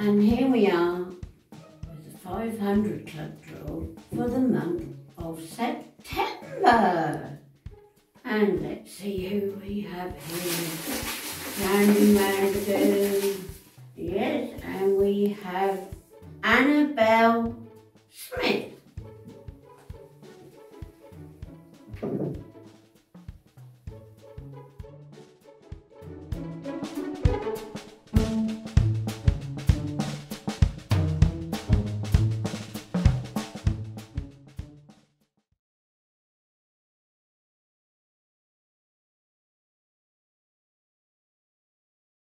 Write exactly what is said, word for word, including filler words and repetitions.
And here we are with the five hundred Club draw for the month of September. And let's see who we have here. Round round again. Yes, and we have Annabelle Smith.